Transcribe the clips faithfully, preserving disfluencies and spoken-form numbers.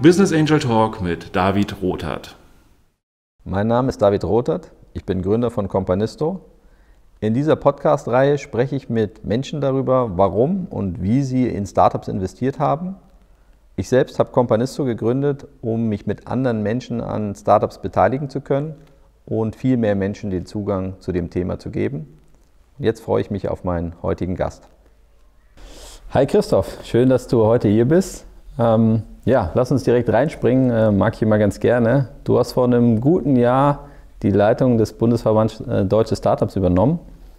Business Angel Talk mit David Rothert. Mein Name ist David Rothert, ich bin Gründer von Companisto. In dieser Podcast-Reihe spreche ich mit Menschen darüber, warum und wie sie in Startups investiert haben. Ich selbst habe Companisto gegründet, um mich mit anderen Menschen an Startups beteiligen zu können und viel mehr Menschen den Zugang zu dem Thema zu geben. Jetzt freue ich mich auf meinen heutigen Gast. Hi Christoph, schön, dass du heute hier bist. Ähm, ja, lass uns direkt reinspringen, äh, mag ich immer ganz gerne. Du hast vor einem guten Jahr die Leitung des Bundesverbands äh, Deutsche Startups übernommen.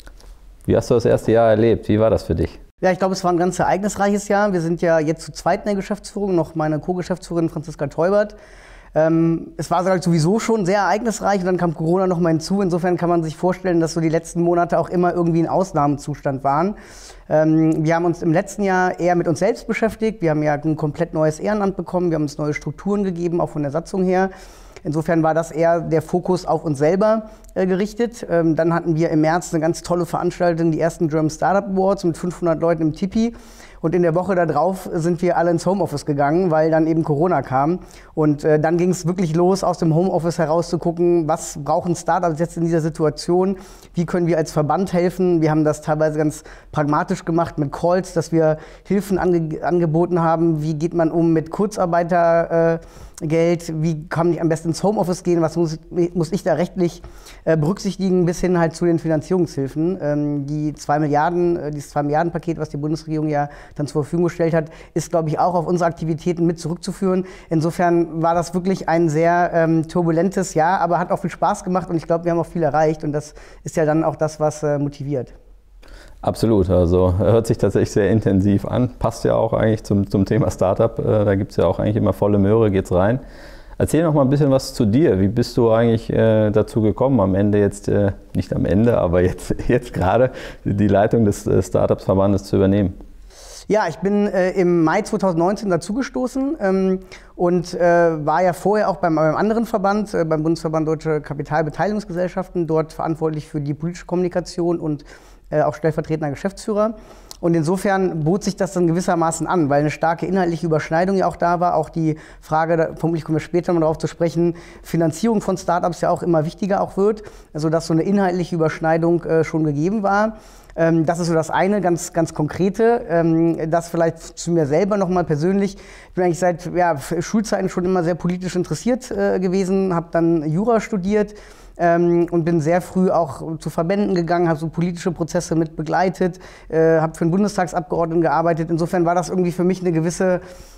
Wie hast du das erste Jahr erlebt? Wie war das für dich? Ja, ich glaube, es war ein ganz ereignisreiches Jahr. Wir sind ja jetzt zu zweit in der Geschäftsführung, noch meine Co-Geschäftsführerin Franziska Teubert. Ähm, es war sowieso schon sehr ereignisreich und dann kam Corona noch mal hinzu. Insofern kann man sich vorstellen, dass so die letzten Monate auch immer irgendwie ein Ausnahmezustand waren. Ähm, wir haben uns im letzten Jahr eher mit uns selbst beschäftigt. Wir haben ja ein komplett neues Ehrenamt bekommen. Wir haben uns neue Strukturen gegeben, auch von der Satzung her. Insofern war das eher der Fokus auf uns selber äh, gerichtet. Ähm, dann hatten wir im März eine ganz tolle Veranstaltung, die ersten German Startup Awards mit fünfhundert Leuten im Tipi. Und in der Woche darauf sind wir alle ins Homeoffice gegangen, weil dann eben Corona kam. Und äh, dann ging es wirklich los, aus dem Homeoffice heraus zu gucken, was brauchen Startups jetzt in dieser Situation? Wie können wir als Verband helfen? Wir haben das teilweise ganz pragmatisch gemacht mit Calls, dass wir Hilfen ange angeboten haben. Wie geht man um mit Kurzarbeitergeld? Äh, Wie kann ich am besten ins Homeoffice gehen? Was muss, muss ich da rechtlich äh, berücksichtigen? Bis hin halt zu den Finanzierungshilfen. Ähm, die zwei Milliarden, äh, dieses zwei Milliarden Paket, was die Bundesregierung ja dann zur Verfügung gestellt hat, ist, glaube ich, auch auf unsere Aktivitäten mit zurückzuführen. Insofern war das wirklich ein sehr ähm, turbulentes Jahr, aber hat auch viel Spaß gemacht und ich glaube, wir haben auch viel erreicht und das ist ja dann auch das, was äh, motiviert. Absolut, also hört sich tatsächlich sehr intensiv an, passt ja auch eigentlich zum, zum Thema Startup, äh, da gibt es ja auch eigentlich immer volle Möhre, geht's rein. Erzähl noch mal ein bisschen was zu dir, wie bist du eigentlich äh, dazu gekommen, am Ende jetzt, äh, nicht am Ende, aber jetzt, jetzt gerade die Leitung des äh, Startups-Verbandes zu übernehmen? Ja, ich bin äh, im Mai zweitausendneunzehn dazugestoßen ähm, und äh, war ja vorher auch beim, beim anderen Verband, äh, beim Bundesverband Deutsche Kapitalbeteiligungsgesellschaften, dort verantwortlich für die politische Kommunikation und äh, auch stellvertretender Geschäftsführer. Und insofern bot sich das dann gewissermaßen an, weil eine starke inhaltliche Überschneidung ja auch da war. Auch die Frage, da, vermutlich kommen wir später mal darauf zu sprechen, Finanzierung von Startups ja auch immer wichtiger auch wird, sodass so eine inhaltliche Überschneidung äh, schon gegeben war. Ähm, das ist so das eine, ganz, ganz Konkrete. Ähm, das vielleicht zu mir selber nochmal persönlich. Ich bin eigentlich seit ja, Schulzeiten schon immer sehr politisch interessiert äh, gewesen, habe dann Jura studiert. Ähm, und bin sehr früh auch zu Verbänden gegangen, habe so politische Prozesse mit begleitet, äh, habe für einen Bundestagsabgeordneten gearbeitet. Insofern war das irgendwie für mich eine gewisse,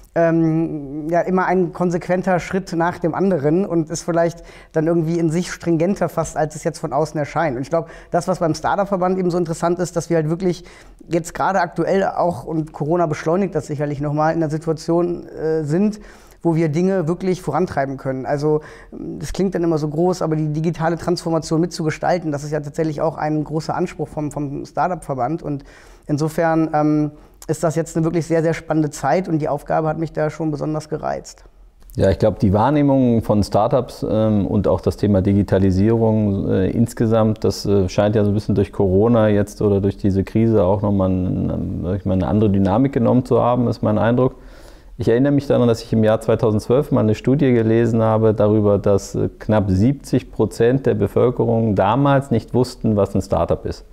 ähm, ja immer ein konsequenter Schritt nach dem anderen und ist vielleicht dann irgendwie in sich stringenter fast, als es jetzt von außen erscheint. Und ich glaube, das, was beim Startup-Verband eben so interessant ist, dass wir halt wirklich jetzt gerade aktuell auch, und Corona beschleunigt das sicherlich nochmal, in der Situation äh, sind, wo wir Dinge wirklich vorantreiben können. Also das klingt dann immer so groß, aber die digitale Transformation mitzugestalten, das ist ja tatsächlich auch ein großer Anspruch vom, vom Startup-Verband. Und insofern ähm, ist das jetzt eine wirklich sehr, sehr spannende Zeit und die Aufgabe hat mich da schon besonders gereizt. Ja, ich glaube, die Wahrnehmung von Startups ähm, und auch das Thema Digitalisierung äh, insgesamt, das äh, scheint ja so ein bisschen durch Corona jetzt oder durch diese Krise auch nochmal eine, eine andere Dynamik genommen zu haben, ist mein Eindruck. Ich erinnere mich daran, dass ich im Jahr zweitausendzwölf mal eine Studie gelesen habe darüber, dass knapp siebzig Prozent der Bevölkerung damals nicht wussten, was ein Startup ist.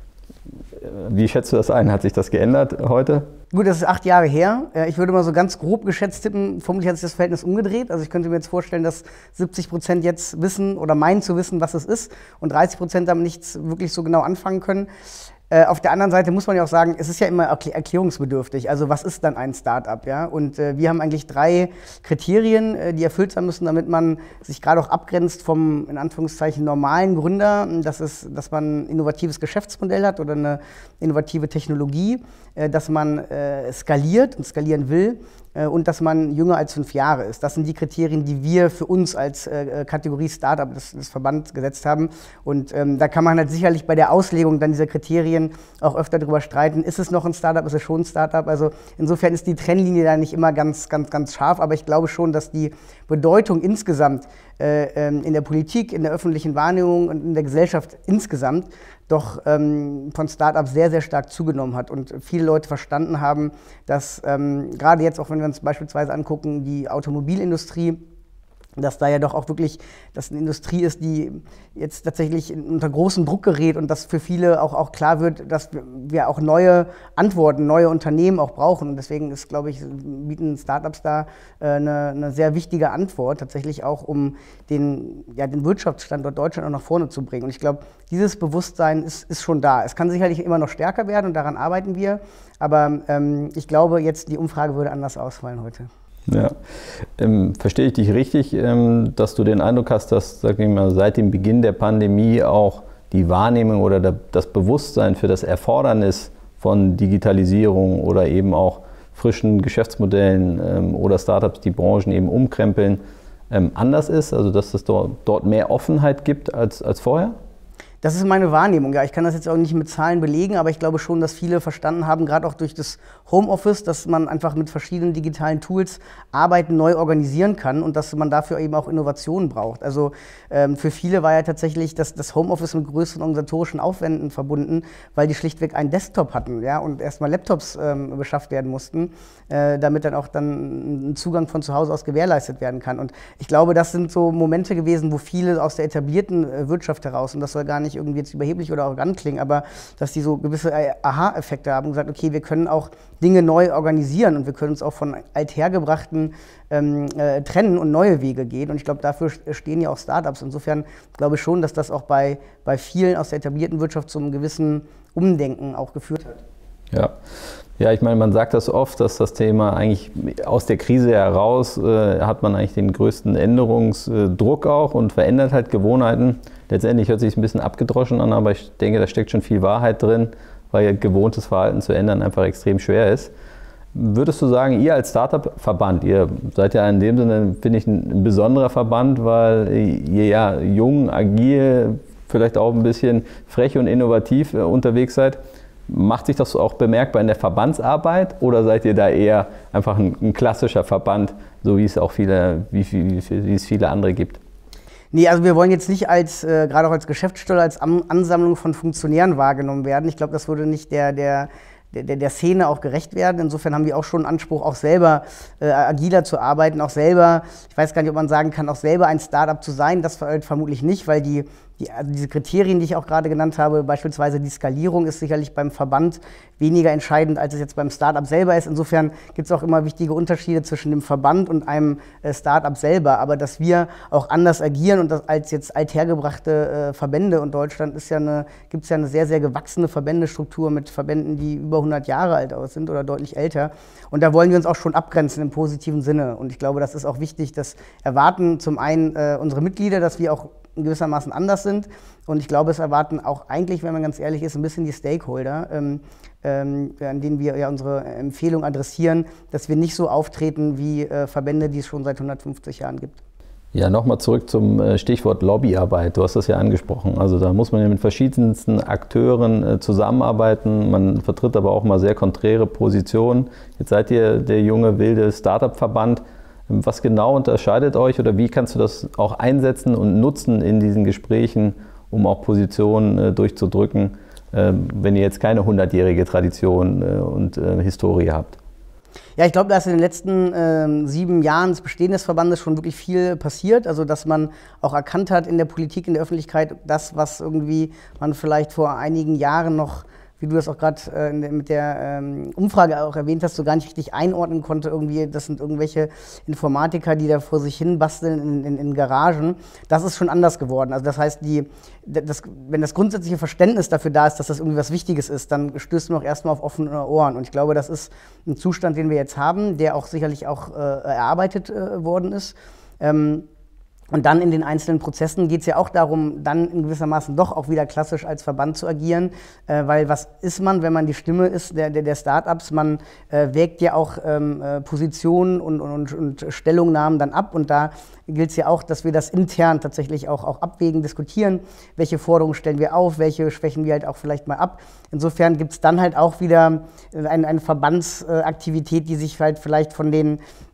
Wie schätzt du das ein? Hat sich das geändert heute? Gut, das ist acht Jahre her. Ich würde mal so ganz grob geschätzt tippen, vermutlich hat sich das Verhältnis umgedreht. Also ich könnte mir jetzt vorstellen, dass siebzig Prozent jetzt wissen oder meinen zu wissen, was es ist und dreißig Prozent damit nichts wirklich so genau anfangen können. Äh, auf der anderen Seite muss man ja auch sagen, es ist ja immer erklärungsbedürftig. Also was ist dann ein Start-up? Ja? Und äh, wir haben eigentlich drei Kriterien, äh, die erfüllt sein müssen, damit man sich gerade auch abgrenzt vom, in Anführungszeichen, normalen Gründer. Das ist, dass man ein innovatives Geschäftsmodell hat oder eine innovative Technologie, äh, dass man äh, skaliert und skalieren will äh, und dass man jünger als fünf Jahre ist. Das sind die Kriterien, die wir für uns als äh, Kategorie Startup des, des Verbands gesetzt haben. Und ähm, da kann man halt sicherlich bei der Auslegung dann dieser Kriterien auch öfter darüber streiten, ist es noch ein Startup, ist es schon ein Startup? Also insofern ist die Trennlinie da nicht immer ganz, ganz, ganz scharf, aber ich glaube schon, dass die Bedeutung insgesamt äh, in der Politik, in der öffentlichen Wahrnehmung und in der Gesellschaft insgesamt doch ähm, von Startups sehr, sehr stark zugenommen hat und viele Leute verstanden haben, dass ähm, gerade jetzt, auch wenn wir uns beispielsweise angucken, die Automobilindustrie, dass da ja doch auch wirklich, dass eine Industrie ist, die jetzt tatsächlich unter großen Druck gerät und dass für viele auch, auch klar wird, dass wir auch neue Antworten, neue Unternehmen auch brauchen. Und deswegen ist, glaube ich, bieten Startups da äh, eine, eine sehr wichtige Antwort, tatsächlich auch, um den, ja, den Wirtschaftsstandort Deutschland auch nach vorne zu bringen. Und ich glaube, dieses Bewusstsein ist, ist schon da. Es kann sicherlich immer noch stärker werden und daran arbeiten wir. Aber ähm, ich glaube, jetzt die Umfrage würde anders ausfallen heute. Ja, ähm, verstehe ich dich richtig, ähm, dass du den Eindruck hast, dass, sag ich mal, seit dem Beginn der Pandemie auch die Wahrnehmung oder der, das Bewusstsein für das Erfordernis von Digitalisierung oder eben auch frischen Geschäftsmodellen ähm, oder Startups, die Branchen eben umkrempeln, ähm, anders ist, also dass es dort, dort mehr Offenheit gibt als, als vorher? Das ist meine Wahrnehmung, ja. Ich kann das jetzt auch nicht mit Zahlen belegen, aber ich glaube schon, dass viele verstanden haben, gerade auch durch das Homeoffice, dass man einfach mit verschiedenen digitalen Tools Arbeiten neu organisieren kann und dass man dafür eben auch Innovationen braucht. Also ähm, für viele war ja tatsächlich das, das Homeoffice mit größeren organisatorischen Aufwänden verbunden, weil die schlichtweg einen Desktop hatten, ja, und erstmal Laptops ähm, beschafft werden mussten, äh, damit dann auch dann ein Zugang von zu Hause aus gewährleistet werden kann. Und ich glaube, das sind so Momente gewesen, wo viele aus der etablierten äh, Wirtschaft heraus, und das soll gar nicht irgendwie jetzt überheblich oder arrogant klingen, aber dass die so gewisse Aha-Effekte haben und gesagt, okay, wir können auch Dinge neu organisieren und wir können uns auch von althergebrachten ähm, äh, trennen und neue Wege gehen. Und ich glaube, dafür stehen ja auch Startups. Insofern glaube ich schon, dass das auch bei, bei vielen aus der etablierten Wirtschaft zu einem gewissen Umdenken auch geführt hat. Ja. Ja, ich meine, man sagt das oft, dass das Thema eigentlich aus der Krise heraus äh, hat man eigentlich den größten Änderungsdruck auch und verändert halt Gewohnheiten. Letztendlich hört sich es ein bisschen abgedroschen an, aber ich denke, da steckt schon viel Wahrheit drin, weil gewohntes Verhalten zu ändern einfach extrem schwer ist. Würdest du sagen, ihr als Startup-Verband, ihr seid ja in dem Sinne, finde ich, ein besonderer Verband, weil ihr ja jung, agil, vielleicht auch ein bisschen frech und innovativ unterwegs seid. Macht sich das auch bemerkbar in der Verbandsarbeit oder seid ihr da eher einfach ein, ein klassischer Verband, so wie es auch viele, wie, wie, wie es viele andere gibt? Nee, also wir wollen jetzt nicht als, äh, gerade auch als Geschäftsstelle, als An Ansammlung von Funktionären wahrgenommen werden. Ich glaube, das würde nicht der, der, der, der Szene auch gerecht werden. Insofern haben wir auch schon einen Anspruch, auch selber äh, agiler zu arbeiten, auch selber, ich weiß gar nicht, ob man sagen kann, auch selber ein Startup zu sein. Das vermutlich nicht, weil die Die, also diese Kriterien, die ich auch gerade genannt habe, beispielsweise die Skalierung, ist sicherlich beim Verband weniger entscheidend, als es jetzt beim Startup selber ist. Insofern gibt es auch immer wichtige Unterschiede zwischen dem Verband und einem äh, Startup selber. Aber dass wir auch anders agieren und das als jetzt althergebrachte äh, Verbände, und Deutschland ist ja eine, gibt es ja eine sehr, sehr gewachsene Verbändestruktur mit Verbänden, die über hundert Jahre alt sind oder deutlich älter. Und da wollen wir uns auch schon abgrenzen im positiven Sinne. Und ich glaube, das ist auch wichtig, das erwarten zum einen äh, unsere Mitglieder, dass wir auch gewissermaßen anders sind. Und ich glaube, es erwarten auch eigentlich, wenn man ganz ehrlich ist, ein bisschen die Stakeholder, ähm, ähm, an denen wir ja unsere Empfehlung adressieren, dass wir nicht so auftreten wie äh, Verbände, die es schon seit hundertfünfzig Jahren gibt. Ja, nochmal zurück zum Stichwort Lobbyarbeit. Du hast das ja angesprochen. Also da muss man ja mit verschiedensten Akteuren äh, zusammenarbeiten. Man vertritt aber auch mal sehr konträre Positionen. Jetzt seid ihr der junge, wilde Startup-Verband. Was genau unterscheidet euch oder wie kannst du das auch einsetzen und nutzen in diesen Gesprächen, um auch Positionen äh, durchzudrücken, äh, wenn ihr jetzt keine hundertjährige Tradition äh, und äh, Historie habt? Ja, ich glaube, da ist in den letzten äh, sieben Jahren des Bestehens des Verbandes schon wirklich viel passiert. Also, dass man auch erkannt hat in der Politik, in der Öffentlichkeit, das, was irgendwie man vielleicht vor einigen Jahren noch, wie du das auch gerade äh, mit der ähm, Umfrage auch erwähnt hast, so gar nicht richtig einordnen konnte. Irgendwie, das sind irgendwelche Informatiker, die da vor sich hin basteln in, in, in Garagen. Das ist schon anders geworden. Also das heißt, die, das, wenn das grundsätzliche Verständnis dafür da ist, dass das irgendwie was Wichtiges ist, dann stößt man auch erstmal auf offene Ohren. Und ich glaube, das ist ein Zustand, den wir jetzt haben, der auch sicherlich auch äh, erarbeitet äh, worden ist. Ähm, Und dann in den einzelnen Prozessen geht es ja auch darum, dann in gewissermaßen doch auch wieder klassisch als Verband zu agieren, äh, weil was ist man, wenn man die Stimme ist der, der, der Start-ups? Man äh, wägt ja auch ähm, äh, Positionen und, und, und Stellungnahmen dann ab, und da gilt es ja auch, dass wir das intern tatsächlich auch, auch abwägen, diskutieren, welche Forderungen stellen wir auf, welche schwächen wir halt auch vielleicht mal ab. Insofern gibt es dann halt auch wieder eine, eine Verbandsaktivität, die sich halt vielleicht von den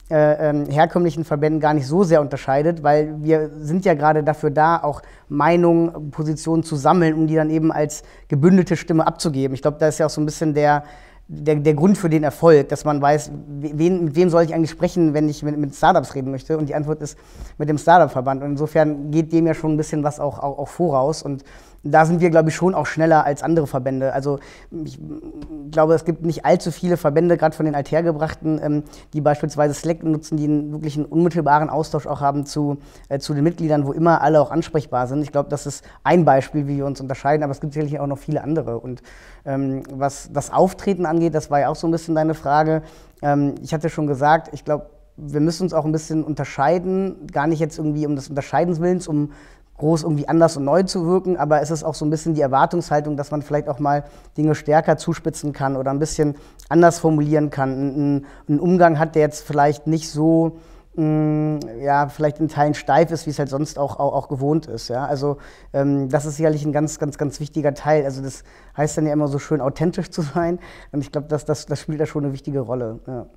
äh, ähm, herkömmlichen Verbänden gar nicht so sehr unterscheidet, weil wir sind ja gerade dafür da, auch Meinungen, Positionen zu sammeln, um die dann eben als gebündelte Stimme abzugeben. Ich glaube, da ist ja auch so ein bisschen der, der, der Grund für den Erfolg, dass man weiß, wen, mit wem soll ich eigentlich sprechen, wenn ich mit, mit Startups reden möchte. Und die Antwort ist mit dem Startup-Verband. Und insofern geht dem ja schon ein bisschen was auch, auch, auch voraus. Und da sind wir, glaube ich, schon auch schneller als andere Verbände. Also ich glaube, es gibt nicht allzu viele Verbände, gerade von den Althergebrachten, ähm, die beispielsweise Slack nutzen, die einen wirklichen unmittelbaren Austausch auch haben zu, äh, zu den Mitgliedern, wo immer alle auch ansprechbar sind. Ich glaube, das ist ein Beispiel, wie wir uns unterscheiden, aber es gibt sicherlich auch noch viele andere. Und ähm, was das Auftreten angeht, das war ja auch so ein bisschen deine Frage. Ähm, ich hatte schon gesagt, ich glaube, wir müssen uns auch ein bisschen unterscheiden, gar nicht jetzt irgendwie um des Unterscheidens Willens, um groß irgendwie anders und neu zu wirken, aber es ist auch so ein bisschen die Erwartungshaltung, dass man vielleicht auch mal Dinge stärker zuspitzen kann oder ein bisschen anders formulieren kann. Ein, ein Umgang hat, der jetzt vielleicht nicht so, mh, ja, vielleicht in Teilen steif ist, wie es halt sonst auch, auch, auch gewohnt ist. Ja? Also ähm, das ist sicherlich ein ganz, ganz, ganz wichtiger Teil. Also das heißt dann ja immer so schön, authentisch zu sein. Und ich glaube, das, das, das spielt da schon eine wichtige Rolle. Ja.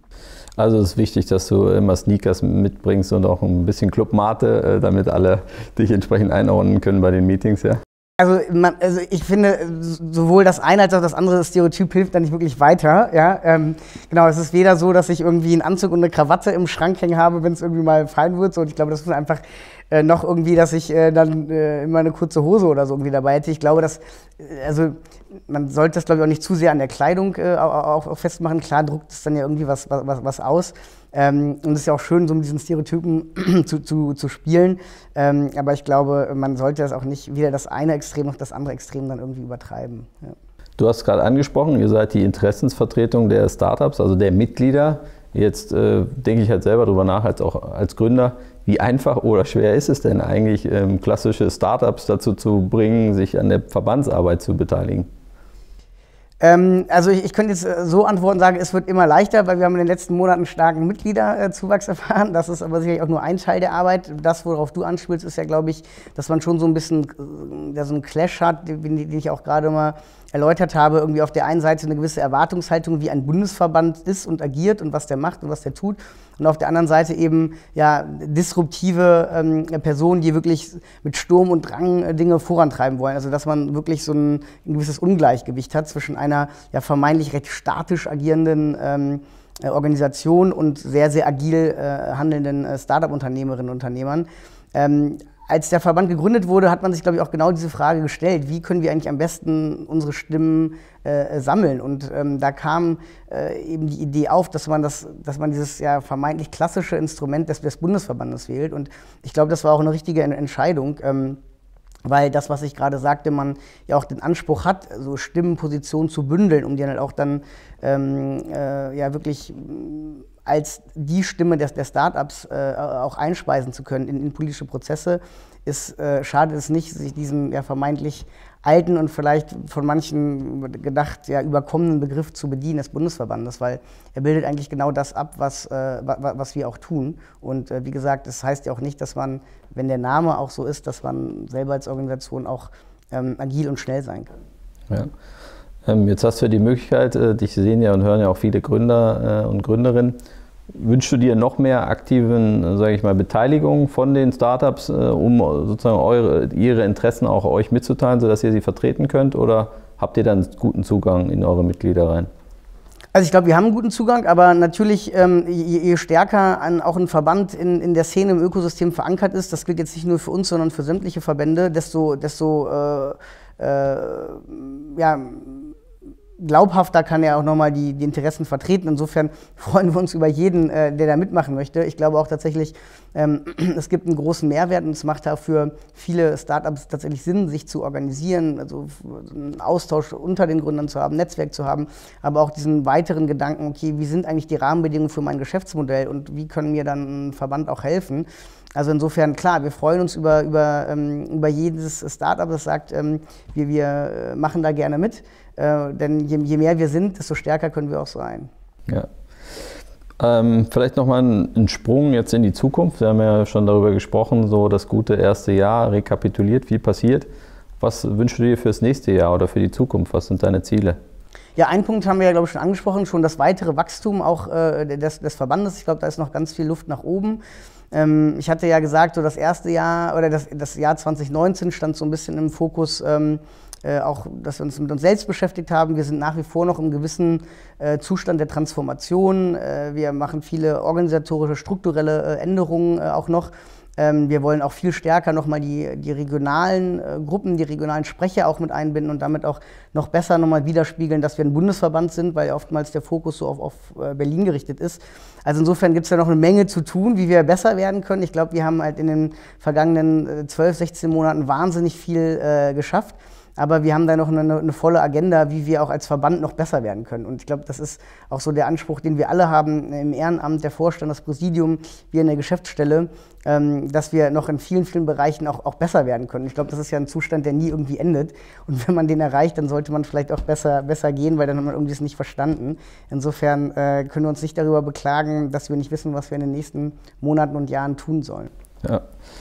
Also es ist wichtig, dass du immer Sneakers mitbringst und auch ein bisschen Clubmate, damit alle dich entsprechend einordnen können bei den Meetings, ja? Also, man, also ich finde, sowohl das eine als auch das andere Stereotyp hilft da nicht wirklich weiter. Ja? Ähm, genau, es ist weder so, dass ich irgendwie einen Anzug und eine Krawatte im Schrank hängen habe, wenn es irgendwie mal fallen wird. So, und ich glaube, das ist einfach äh, noch irgendwie, dass ich äh, dann äh, immer eine kurze Hose oder so irgendwie dabei hätte. Ich glaube, dass, also man sollte das, glaube ich, auch nicht zu sehr an der Kleidung äh, auch, auch festmachen. Klar druckt es dann ja irgendwie was, was, was aus. Ähm, und es ist ja auch schön, so mit diesen Stereotypen zu, zu, zu spielen. Ähm, aber ich glaube, man sollte das auch nicht weder das eine Extrem noch das andere Extrem dann irgendwie übertreiben. Ja. Du hast gerade angesprochen, ihr seid die Interessensvertretung der Startups, also der Mitglieder. Jetzt äh, denke ich halt selber darüber nach, als auch als Gründer, wie einfach oder schwer ist es denn eigentlich, ähm, klassische Startups dazu zu bringen, sich an der Verbandsarbeit zu beteiligen? Ähm, also ich, ich könnte jetzt so antworten, sagen, es wird immer leichter, weil wir haben in den letzten Monaten starken Mitgliederzuwachs erfahren. Das ist aber sicherlich auch nur ein Teil der Arbeit. Das, worauf du anspielst, ist ja, glaube ich, dass man schon so ein bisschen ja, so einen Clash hat, den, den ich auch gerade mal erläutert habe. Irgendwie auf der einen Seite eine gewisse Erwartungshaltung, wie ein Bundesverband ist und agiert und was der macht und was der tut. Und auf der anderen Seite eben ja, disruptive ähm, Personen, die wirklich mit Sturm und Drang äh, Dinge vorantreiben wollen. Also dass man wirklich so ein, ein gewisses Ungleichgewicht hat zwischen einer ja, vermeintlich recht statisch agierenden ähm, äh, Organisation und sehr, sehr agil äh, handelnden äh, Start-up-Unternehmerinnen und Unternehmern. Ähm, Als der Verband gegründet wurde, hat man sich, glaube ich, auch genau diese Frage gestellt, wie können wir eigentlich am besten unsere Stimmen äh, sammeln? Und ähm, da kam äh, eben die Idee auf, dass man, das, dass man dieses ja, vermeintlich klassische Instrument des, des Bundesverbandes wählt. Und ich glaube, das war auch eine richtige Entscheidung, ähm, weil das, was ich gerade sagte, man ja auch den Anspruch hat, so Stimmenpositionen zu bündeln, um die dann halt auch dann ähm, äh, ja wirklich als die Stimme der, der Startups äh, auch einspeisen zu können in, in politische Prozesse, ist, äh, schadet es nicht, sich diesen ja, vermeintlich alten und vielleicht von manchen gedacht ja, überkommenen Begriff zu bedienen des Bundesverbandes, weil er bildet eigentlich genau das ab, was, äh, was wir auch tun. Und äh, wie gesagt, das heißt ja auch nicht, dass man, wenn der Name auch so ist, dass man selber als Organisation auch ähm, agil und schnell sein kann. Ja. Jetzt hast du ja die Möglichkeit, dich sehen ja und hören ja auch viele Gründer und Gründerinnen. Wünschst du dir noch mehr aktiven, sage ich mal, Beteiligung von den Startups, um sozusagen eure, ihre Interessen auch euch mitzuteilen, sodass ihr sie vertreten könnt? Oder habt ihr dann guten Zugang in eure Mitglieder rein? Also ich glaube, wir haben einen guten Zugang, aber natürlich, ähm, je, je stärker ein, auch ein Verband in, in der Szene, im Ökosystem verankert ist, das gilt jetzt nicht nur für uns, sondern für sämtliche Verbände, desto, desto äh, äh, ja, glaubhafter kann er auch nochmal die, die Interessen vertreten. Insofern freuen wir uns über jeden, äh, der da mitmachen möchte. Ich glaube auch tatsächlich, ähm, es gibt einen großen Mehrwert und es macht dafür viele Startups tatsächlich Sinn, sich zu organisieren, also einen Austausch unter den Gründern zu haben, ein Netzwerk zu haben, aber auch diesen weiteren Gedanken, okay, wie sind eigentlich die Rahmenbedingungen für mein Geschäftsmodell und wie können mir dann ein Verband auch helfen? Also insofern, klar, wir freuen uns über, über, ähm, über jedes Startup, das sagt, ähm, wir, wir machen da gerne mit. Äh, denn je, je mehr wir sind, desto stärker können wir auch sein. Ja. Ähm, vielleicht nochmal ein, ein Sprung jetzt in die Zukunft. Wir haben ja schon darüber gesprochen, so das gute erste Jahr rekapituliert, viel passiert. Was wünschst du dir fürs nächste Jahr oder für die Zukunft? Was sind deine Ziele? Ja, einen Punkt haben wir ja, glaube ich, schon angesprochen, schon das weitere Wachstum auch äh, des, des Verbandes. Ich glaube, da ist noch ganz viel Luft nach oben. Ähm, ich hatte ja gesagt, so das erste Jahr oder das, das Jahr zwanzig neunzehn stand so ein bisschen im Fokus, ähm, äh, auch, dass wir uns mit uns selbst beschäftigt haben. Wir sind nach wie vor noch im gewissen äh, Zustand der Transformation. Äh, wir machen viele organisatorische, strukturelle äh, Änderungen äh, auch noch. Ähm, wir wollen auch viel stärker nochmal die, die regionalen äh, Gruppen, die regionalen Sprecher auch mit einbinden und damit auch noch besser nochmal widerspiegeln, dass wir ein Bundesverband sind, weil ja oftmals der Fokus so auf, auf äh, Berlin gerichtet ist. Also insofern gibt es ja noch eine Menge zu tun, wie wir besser werden können. Ich glaube, wir haben halt in den vergangenen äh, zwölf, sechzehn Monaten wahnsinnig viel äh, geschafft. Aber wir haben da noch eine, eine volle Agenda, wie wir auch als Verband noch besser werden können. Und ich glaube, das ist auch so der Anspruch, den wir alle haben im Ehrenamt, der Vorstand, das Präsidium, wir in der Geschäftsstelle, ähm, dass wir noch in vielen, vielen Bereichen auch, auch besser werden können. Ich glaube, das ist ja ein Zustand, der nie irgendwie endet. Und wenn man den erreicht, dann sollte man vielleicht auch besser, besser gehen, weil dann hat man irgendwie es nicht verstanden. Insofern äh, können wir uns nicht darüber beklagen, dass wir nicht wissen, was wir in den nächsten Monaten und Jahren tun sollen. Ja.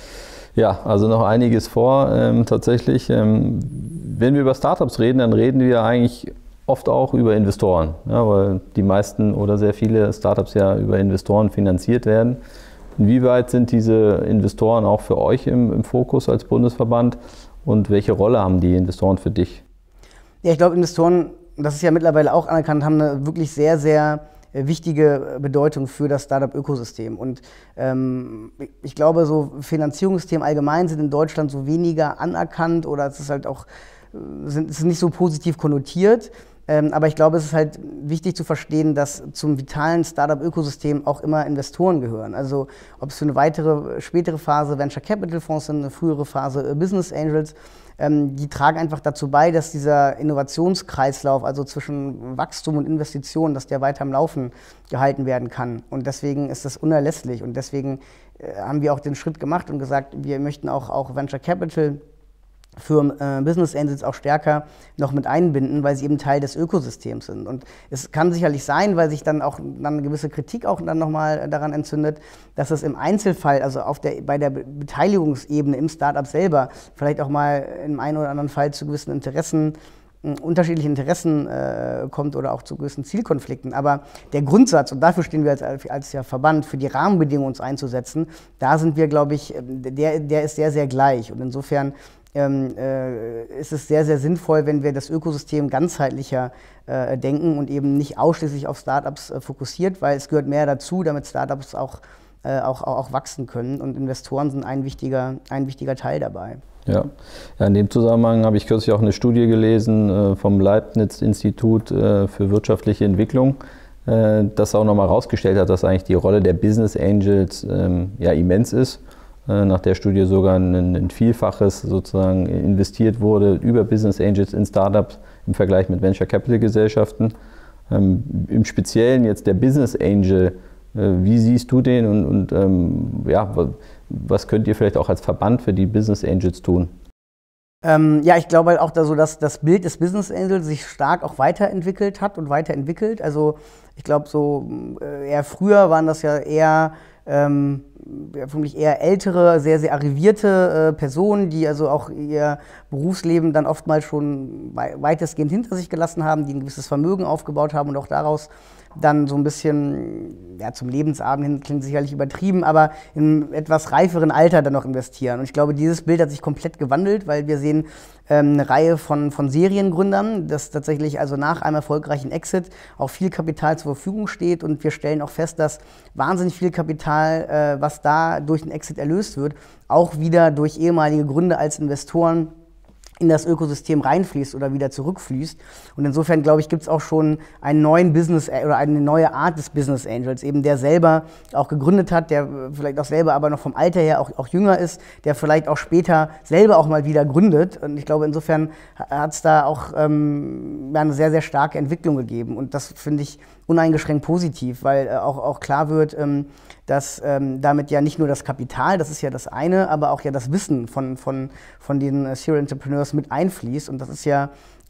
Ja, also noch einiges vor, ähm, tatsächlich. Ähm, wenn wir über Startups reden, dann reden wir eigentlich oft auch über Investoren, ja, weil die meisten oder sehr viele Startups ja über Investoren finanziert werden. Inwieweit sind diese Investoren auch für euch im, im Fokus als Bundesverband und welche Rolle haben die Investoren für dich? Ja, ich glaube, Investoren, das ist ja mittlerweile auch anerkannt, haben eine wirklich sehr, sehr wichtige Bedeutung für das Startup-Ökosystem. Und ähm, ich glaube, so Finanzierungsthemen allgemein sind in Deutschland so weniger anerkannt oder es ist halt auch sind, es ist nicht so positiv konnotiert. Ähm, aber ich glaube, es ist halt wichtig zu verstehen, dass zum vitalen Startup-Ökosystem auch immer Investoren gehören. Also ob es für eine weitere, spätere Phase Venture Capital Fonds sind, eine frühere Phase Business Angels, ähm, die tragen einfach dazu bei, dass dieser Innovationskreislauf, also zwischen Wachstum und Investitionen, dass der weiter am Laufen gehalten werden kann. Und deswegen ist das unerlässlich. Und deswegen äh, haben wir auch den Schritt gemacht und gesagt, wir möchten auch, auch Venture Capital für äh, Business Angels auch stärker noch mit einbinden, weil sie eben Teil des Ökosystems sind. Und es kann sicherlich sein, weil sich dann auch dann eine gewisse Kritik auch dann nochmal daran entzündet, dass es im Einzelfall, also auf der, bei der Beteiligungsebene im Startup selber, vielleicht auch mal im einen oder anderen Fall zu gewissen Interessen, unterschiedliche Interessen äh, kommt oder auch zu gewissen Zielkonflikten. Aber der Grundsatz, und dafür stehen wir als, als ja Verband, für die Rahmenbedingungen uns einzusetzen, da sind wir, glaube ich, der, der ist sehr, sehr gleich. Und insofern Ähm, äh, ist es sehr, sehr sinnvoll, wenn wir das Ökosystem ganzheitlicher äh, denken und eben nicht ausschließlich auf Startups äh, fokussiert, weil es gehört mehr dazu, damit Startups auch, äh, auch, auch, auch wachsen können und Investoren sind ein wichtiger, ein wichtiger Teil dabei. Ja. Ja, in dem Zusammenhang habe ich kürzlich auch eine Studie gelesen äh, vom Leibniz-Institut äh, für wirtschaftliche Entwicklung, äh, das auch nochmal herausgestellt hat, dass eigentlich die Rolle der Business Angels ähm, ja, immens ist. Nach der Studie sogar ein, ein Vielfaches sozusagen investiert wurde über Business Angels in Startups im Vergleich mit Venture Capital Gesellschaften. Ähm, im Speziellen jetzt der Business Angel, äh, wie siehst du den und, und ähm, ja, was könnt ihr vielleicht auch als Verband für die Business Angels tun? Ähm, ja, ich glaube halt auch, da so, dass das Bild des Business Angels sich stark auch weiterentwickelt hat und weiterentwickelt. Also ich glaube, so äh, eher früher waren das ja eher Ähm, ja, für mich eher ältere, sehr, sehr arrivierte äh, Personen, die also auch ihr Berufsleben dann oftmals schon weitestgehend hinter sich gelassen haben, die ein gewisses Vermögen aufgebaut haben und auch daraus dann so ein bisschen, ja, zum Lebensabend hin, klingt sicherlich übertrieben, aber in etwas reiferen Alter dann noch investieren. Und ich glaube, dieses Bild hat sich komplett gewandelt, weil wir sehen ähm, eine Reihe von, von Seriengründern, dass tatsächlich also nach einem erfolgreichen Exit auch viel Kapital zur Verfügung steht und wir stellen auch fest, dass wahnsinnig viel Kapital, äh, was da durch den Exit erlöst wird, auch wieder durch ehemalige Gründer als Investoren in das Ökosystem reinfließt oder wieder zurückfließt. Und insofern, glaube ich, gibt es auch schon einen neuen Business oder eine neue Art des Business Angels, eben der selber auch gegründet hat, der vielleicht auch selber aber noch vom Alter her auch, auch jünger ist, der vielleicht auch später selber auch mal wieder gründet. Und ich glaube, insofern hat es da auch ähm, eine sehr, sehr starke Entwicklung gegeben. Und das finde ich uneingeschränkt positiv, weil äh, auch, auch klar wird, ähm, dass ähm, damit ja nicht nur das Kapital, das ist ja das eine, aber auch ja das Wissen von, von, von den äh, Serial Entrepreneurs mit einfließt. Und das ist ja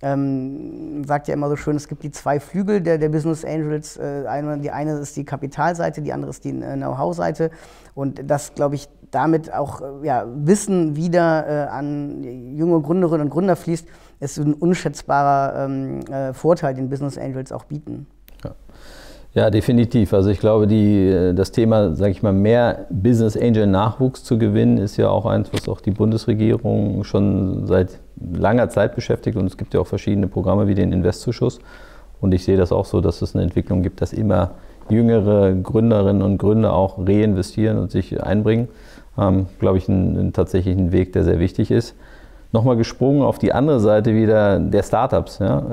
ähm, sagt ja immer so schön, es gibt die zwei Flügel der, der Business Angels. Äh, eine, die eine ist die Kapitalseite, die andere ist die äh, Know-how-Seite. Und das, glaube ich, damit auch äh, ja, Wissen wieder äh, an junge Gründerinnen und Gründer fließt, ist ein unschätzbarer ähm, äh, Vorteil, den Business Angels auch bieten. Ja. Ja, definitiv. Also ich glaube, die, das Thema, sage ich mal, mehr Business Angel Nachwuchs zu gewinnen, ist ja auch eins, was auch die Bundesregierung schon seit langer Zeit beschäftigt. Und es gibt ja auch verschiedene Programme wie den Investzuschuss. Und ich sehe das auch so, dass es eine Entwicklung gibt, dass immer jüngere Gründerinnen und Gründer auch reinvestieren und sich einbringen. Ähm, glaube ich, ein, ein tatsächlich ein Weg, der sehr wichtig ist. Nochmal gesprungen auf die andere Seite wieder der Startups. Ja.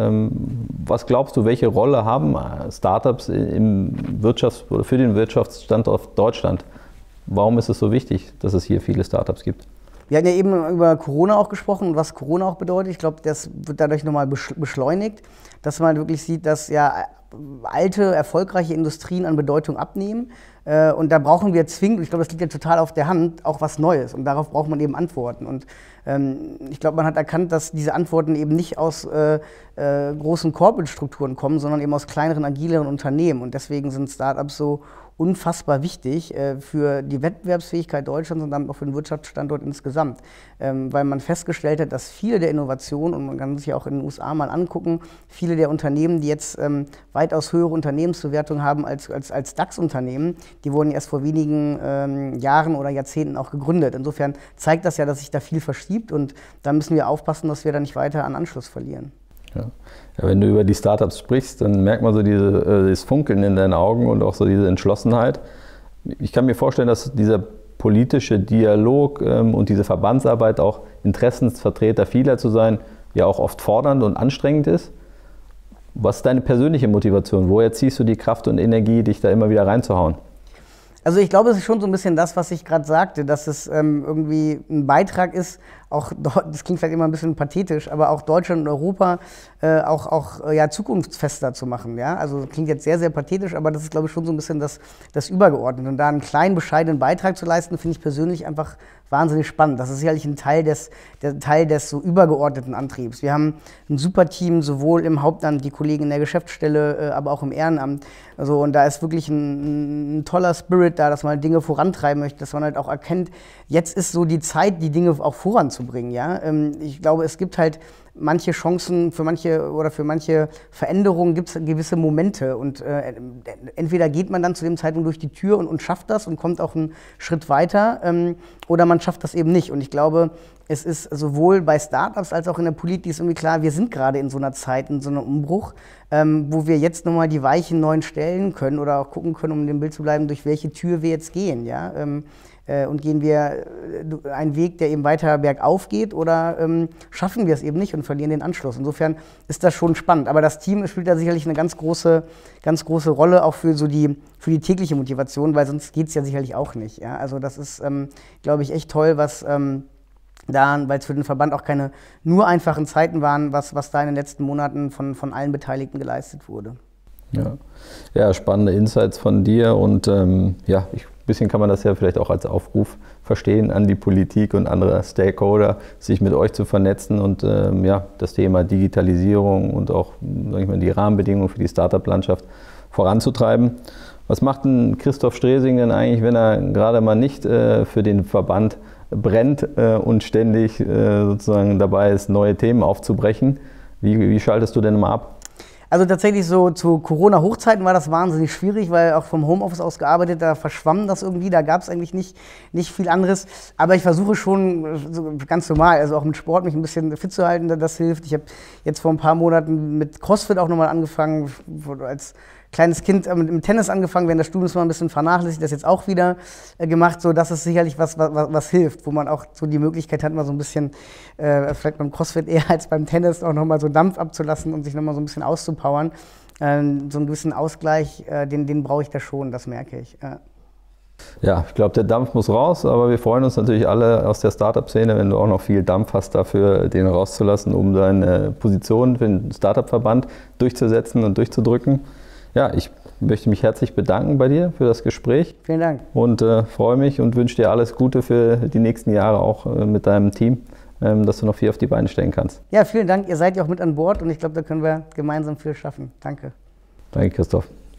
Was glaubst du, welche Rolle haben Startups im Wirtschafts- oder für den Wirtschaftsstandort Deutschland? Warum ist es so wichtig, dass es hier viele Startups gibt? Wir hatten ja eben über Corona auch gesprochen und was Corona auch bedeutet. Ich glaube, das wird dadurch nochmal beschleunigt, dass man wirklich sieht, dass ja alte, erfolgreiche Industrien an Bedeutung abnehmen. Und da brauchen wir zwingend, ich glaube, das liegt ja total auf der Hand, auch was Neues. Und darauf braucht man eben Antworten. Und ähm, ich glaube, man hat erkannt, dass diese Antworten eben nicht aus äh, äh, großen Corporate-Strukturen kommen, sondern eben aus kleineren, agileren Unternehmen. Und deswegen sind Startups so unfassbar wichtig äh, für die Wettbewerbsfähigkeit Deutschlands und damit auch für den Wirtschaftsstandort insgesamt. Ähm, weil man festgestellt hat, dass viele der Innovationen, und man kann sich ja auch in den U S A mal angucken, viele der Unternehmen, die jetzt ähm, weitaus höhere Unternehmensbewertungen haben als, als, als DAX-Unternehmen, die wurden erst vor wenigen ähm, Jahren oder Jahrzehnten auch gegründet. Insofern zeigt das ja, dass sich da viel verschiebt und da müssen wir aufpassen, dass wir da nicht weiter an Anschluss verlieren. Ja. Ja, wenn du über die Startups sprichst, dann merkt man so diese, äh, dieses Funkeln in deinen Augen und auch so diese Entschlossenheit. Ich kann mir vorstellen, dass dieser politische Dialog ähm, und diese Verbandsarbeit, auch Interessensvertreter vieler zu sein, ja auch oft fordernd und anstrengend ist. Was ist deine persönliche Motivation? Woher ziehst du die Kraft und Energie, dich da immer wieder reinzuhauen? Also ich glaube, es ist schon so ein bisschen das, was ich gerade sagte, dass es ähm, irgendwie ein Beitrag ist, auch das klingt vielleicht immer ein bisschen pathetisch, aber auch Deutschland und Europa äh, auch, auch äh, ja, zukunftsfester zu machen. Ja? Also klingt jetzt sehr, sehr pathetisch, aber das ist, glaube ich, schon so ein bisschen das, das Übergeordnete. Und da einen kleinen, bescheidenen Beitrag zu leisten, finde ich persönlich einfach wahnsinnig spannend. Das ist sicherlich ein Teil des, der Teil des so übergeordneten Antriebs. Wir haben ein super Team, sowohl im Hauptamt, die Kollegen in der Geschäftsstelle, äh, aber auch im Ehrenamt. Also, und da ist wirklich ein, ein toller Spirit da, dass man Dinge vorantreiben möchte, dass man halt auch erkennt, jetzt ist so die Zeit, die Dinge auch voranzubringen. Ja? Ähm, ich glaube, es gibt halt manche Chancen, für manche oder für manche Veränderungen gibt es gewisse Momente und äh, entweder geht man dann zu dem Zeitpunkt durch die Tür und, und schafft das und kommt auch einen Schritt weiter ähm, oder man schafft das eben nicht. Und ich glaube, es ist sowohl bei Startups als auch in der Politik ist irgendwie klar, wir sind gerade in so einer Zeit, in so einem Umbruch, ähm, wo wir jetzt nochmal die Weichen neu stellen können oder auch gucken können, um in dem Bild zu bleiben, durch welche Tür wir jetzt gehen. Ja? Ähm, Und gehen wir einen Weg, der eben weiter bergauf geht, oder ähm, schaffen wir es eben nicht und verlieren den Anschluss? Insofern ist das schon spannend. Aber das Team spielt da sicherlich eine ganz große, ganz große Rolle, auch für, so die, für die tägliche Motivation, weil sonst geht es ja sicherlich auch nicht. Ja? Also das ist, ähm, glaube ich, echt toll, was ähm, da, weil es für den Verband auch keine nur einfachen Zeiten waren, was, was da in den letzten Monaten von, von allen Beteiligten geleistet wurde. Ja, ja, spannende Insights von dir und ähm, ja, ich, ein bisschen kann man das ja vielleicht auch als Aufruf verstehen an die Politik und andere Stakeholder, sich mit euch zu vernetzen und ähm, ja, das Thema Digitalisierung und auch, sag ich mal, die Rahmenbedingungen für die Startup-Landschaft voranzutreiben. Was macht denn Christoph Stresing denn eigentlich, wenn er gerade mal nicht äh, für den Verband brennt äh, und ständig äh, sozusagen dabei ist, neue Themen aufzubrechen? Wie, wie schaltest du denn mal ab? Also tatsächlich so zu Corona-Hochzeiten war das wahnsinnig schwierig, weil auch vom Homeoffice aus gearbeitet, da verschwamm das irgendwie, da gab es eigentlich nicht, nicht viel anderes. Aber ich versuche schon so ganz normal, also auch mit Sport mich ein bisschen fit zu halten, das hilft. Ich habe jetzt vor ein paar Monaten mit CrossFit auch nochmal angefangen, als kleines Kind mit, mit Tennis angefangen, während des Studiums mal ein bisschen vernachlässigt, das jetzt auch wieder äh, gemacht, so das ist sicherlich was, was, was hilft, wo man auch so die Möglichkeit hat, mal so ein bisschen, äh, vielleicht beim CrossFit eher als beim Tennis, auch nochmal so Dampf abzulassen und sich nochmal so ein bisschen auszupowern. Ähm, so einen gewissen Ausgleich, äh, den, den brauche ich da schon, das merke ich. Ja. Ja, ich glaube, der Dampf muss raus, aber wir freuen uns natürlich alle aus der Startup-Szene, wenn du auch noch viel Dampf hast dafür, den rauszulassen, um deine Position für den Startup-Verband durchzusetzen und durchzudrücken. Ja, ich möchte mich herzlich bedanken bei dir für das Gespräch. Vielen Dank. Und äh, freue mich und wünsche dir alles Gute für die nächsten Jahre auch äh, mit deinem Team. ähm, dass du noch viel auf die Beine stellen kannst. Ja, vielen Dank. Ihr seid ja auch mit an Bord und ich glaube, da können wir gemeinsam viel schaffen. Danke. Danke, Christoph.